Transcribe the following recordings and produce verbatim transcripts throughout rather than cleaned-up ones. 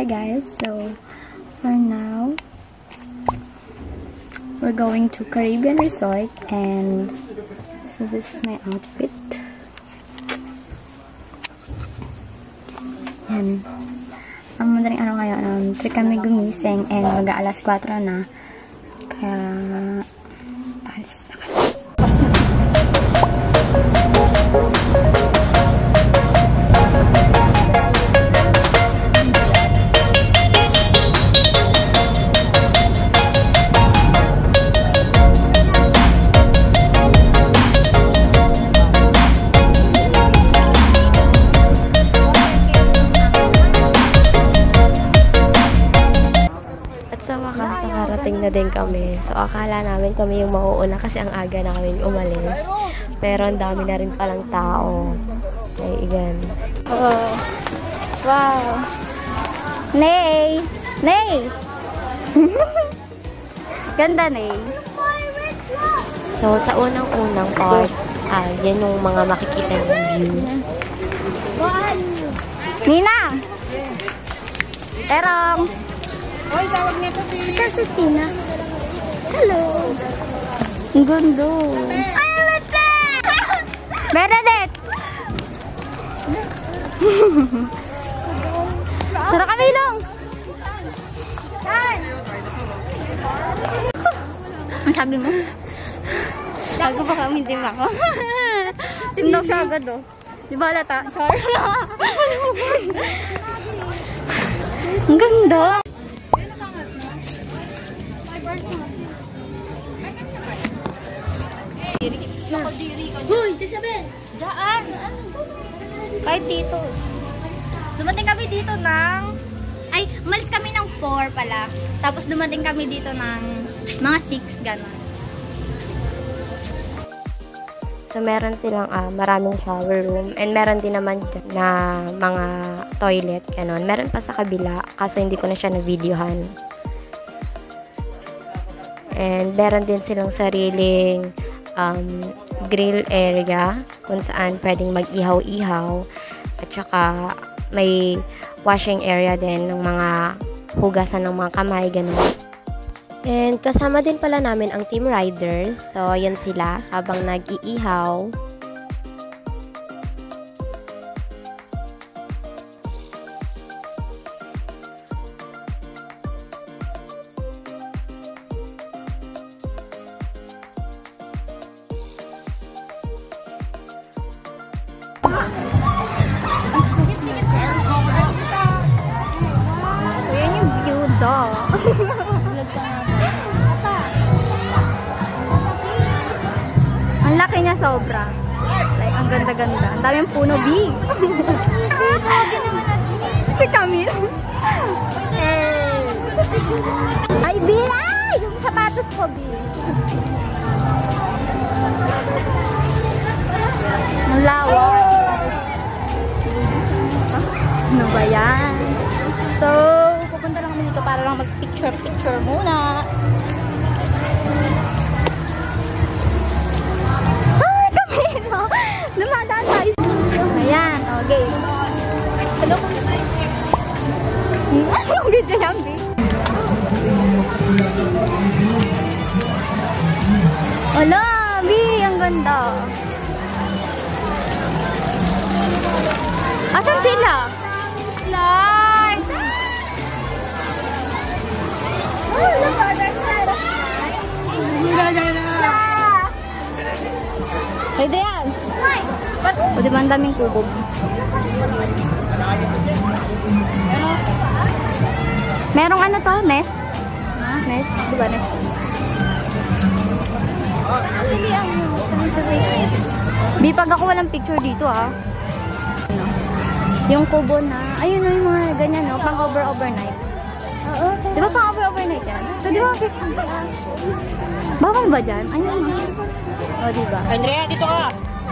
Hi guys, so for now we're going to Caribbean Resort, and so this is my outfit. Yan. Ang madaling araw ngayon, um, three kami gumising and mag-aalas kwatro na. Kaya paalis na kami. Sa wakas, nakarating na din kami. So, akala namin kami yung mauuna kasi ang aga na kami umalis. Pero ang dami na rin palang tao. Ay, igen. Oh. Wow. Nay! Nay! Ganda, Nay. So, sa unang-unang part, ah, yan yung mga makikita ng view. Nina! Terong! Hoy, tawag nito si... Sa Sustina. Hello. Ang gundo. Ay, Bernadette! Bernadette! Sarap kami lang. Ang sabi mo? Bago pa kami, hindi mo ako. Timdaw siya agad, oh. Di ba halata? Char. Ang ganda. Hoy, Isabel! Diyan! Kahit dito. Dumating kami dito ng... Ay, umalis kami ng four pala. Tapos dumating kami dito ng mga six, gano'n. So, meron silang ah, maraming shower room. And meron din naman dyan na mga toilet, gano'n. Meron pa sa kabila, kaso hindi ko na siya na-videohan. And meron din silang sariling um, grill area kung saan pwedeng mag-ihaw-ihaw. At saka may washing area din ng mga hugasan ng mga kamay, gano'n. And kasama din pala namin ang team riders. So, yan sila habang nag-iihaw. So, yan yung view do. Ang laki niya sobra. Like, ang ganda-ganda. Ang daming puno, B. Si Camille. Hey. Ay, B! Ay! Yung sapatos ko, B. Ang lawak. Ano ba yan? So, pupunta lang kami dito para lang mag-picture-picture muna. Ay, Camino! Dumadaan tayo. Ayan, okay. Hello, yung video yan, B. Wala, B, ang ganda. Asan sila? Lord! Oh, look at that side of pwede yan. O, diba ang daming kubog? Merong ano to? Nest? Nest? Diba nest? Di pag ako walang picture dito, ah. Yung kubo na, ayun na yung mga ganyan, no? Pang over overnight. Oo. Di ba pang over overnight yan? So, di ba? Bawal ba dyan? Ayun. O, di ba? Andrea, dito ka!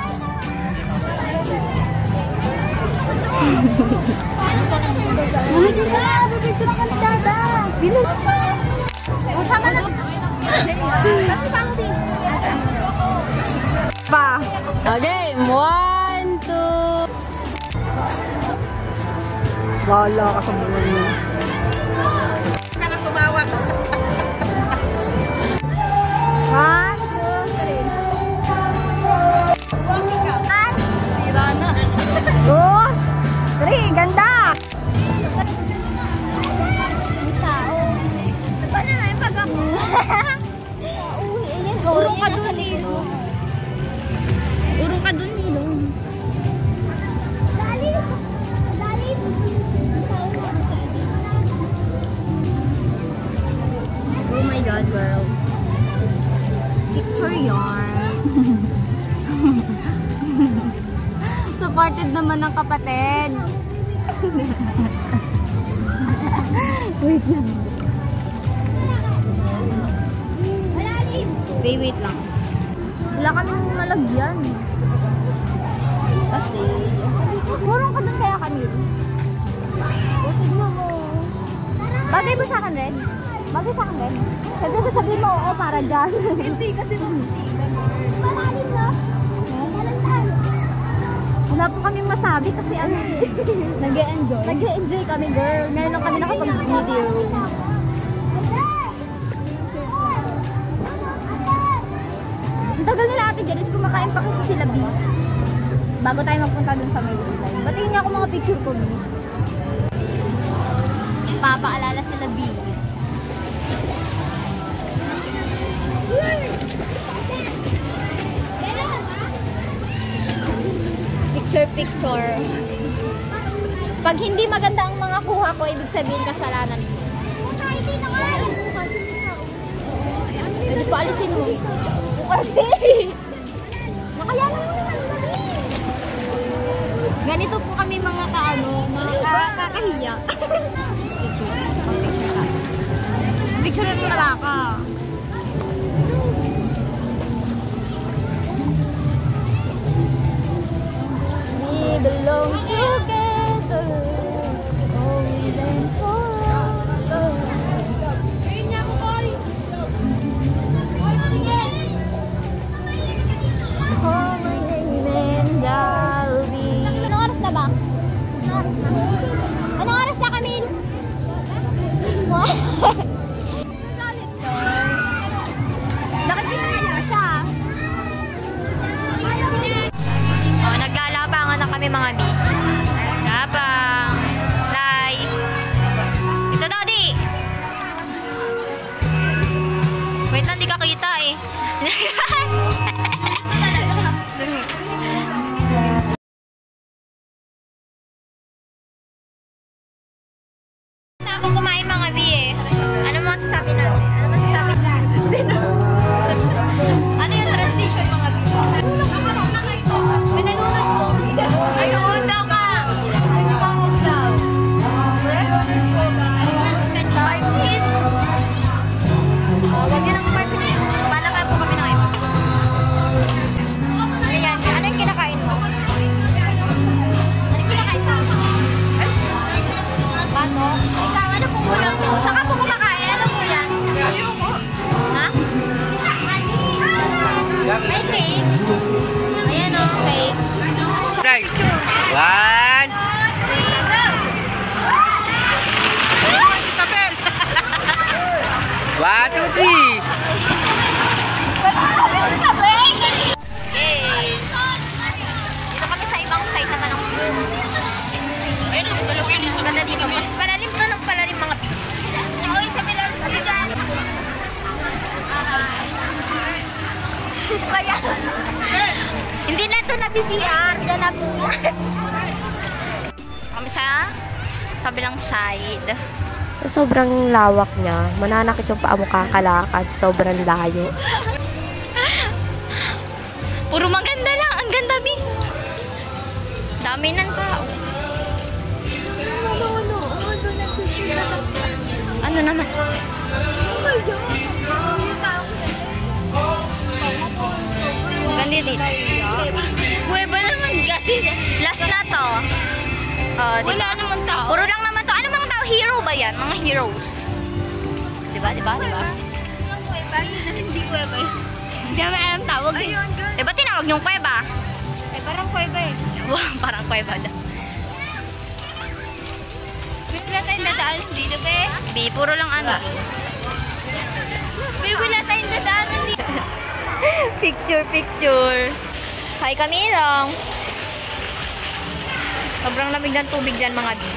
Uy, di ba? Pipicture na kami dada. Dito. Masama na. Pa. Okay, one, two. Wala ka sa mga Ka na tumawag. One, two, three. One, Sira na. two, three. Ganda! Tao. Paano na yung pag ako? Urong ka dun, Nilo. Urong ka dun, Nilo. Dali. Dali. Oh my God, girl. Picture yarn. Supported naman ng kapatid. Wait lang. Wait, wait lang. Wala kaming malagyan. Kasi, kurong ka dun kaya, Camille. O, tignan mo. Bagay mo sa akin, Red? Bagay sa akin, Red? Siyempre sasabihin mo, oo, para dyan. Hindi, kasi hindi. Malalim na. Malantan. Wala po kaming masabi kasi ano eh. Nag-e-enjoy? Nag-e-enjoy kami, girl. Ngayon lang kami nakapag-video. Ang tagal nila Ate Janice, kumakain pa kasi sila B. Bago tayo magpunta dun sa Maryland. Batiin niya ako mga picture ko, B. Papaalala sila B. Picture, picture. Pag hindi maganda ang mga kuha ko, ibig sabihin kasalanan mo. Pwede pa alisin mo. Bukarte! Nakayanan mo naman. Ganito po kami mga kaano, mga kakahiya. Picture na pala ka. We belong together. Always and forever. Oh, my name is Darby. Anong oras na ba? Anong oras na, Camille? Nakasimulan na siya. Oh, naglalabangan na kami mga B. Labang. Lay. Ito, Daddy. Wait lang, di ka kita eh. Na ako kumain mga B eh. Ano masasabi natin? Ano masasabi natin? Ano yung transition mga B? May nanonood po. Ay, nanonood daw ka. Ay, nanonood daw. Parkin. O, lagyan ng parkin. Palakay po kami ng iba. Ayan, ano yung kinakain mo? Ano yung kinakain mo? Bato? Ikaw, ano pong ulam mo? Saka po kumakain? Ano po yan? Ha? May cake. Ayan o, cake. One. One, two, three. Yay! Dito kami sa ibang side naman ng room. Ganda dito. Mas palalim to ng palalim mga pi. Oy, sabi lang, sabi dyan. Kaya, hindi na ito nag-C R. Diyan na po yan. Kami sa kabilang side. Sobrang lawak niya. Mananakit yung paa mo kakalakad. Sobrang layo. Puro maganda lang. Ang ganda, Bi. Dami ng tao. Ano naman? Ganda dito. Kuweba naman kasi last na to. Oh, diba? Wala naman tao. Puro lang naman to. Ano mga tao? Hero ba yan? Mga heroes. Diba? Diba? Diba? Kuweba yun. Hindi kuweba yun. Hindi naman alam tawag eh. Diba tinawag yung kuweba? Eh, parang kuweba eh. Parang kuweba daw. wala tayong dadaanan dito, be. Be, puro lang ano. Be, wala tayong dadaanan dito. Picture, picture. Hi, Camilong. Sobrang lamig ng tubig dyan, mga be.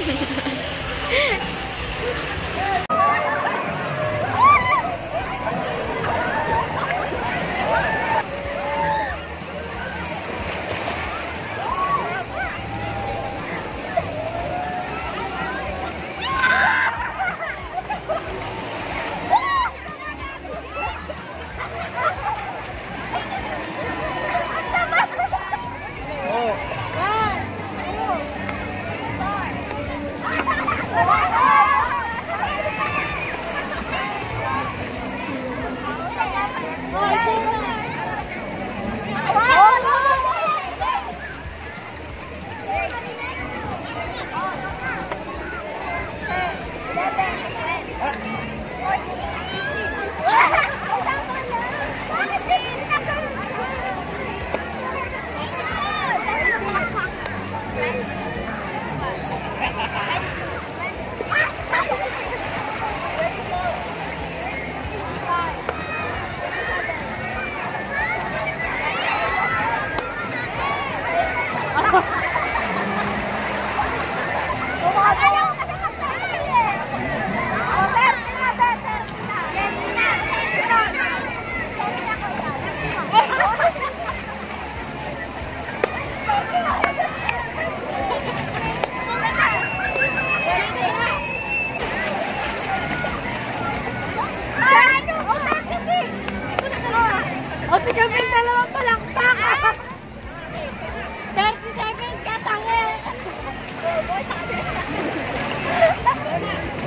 O si Camille, dalawang palakpak. thirty seconds, katangin.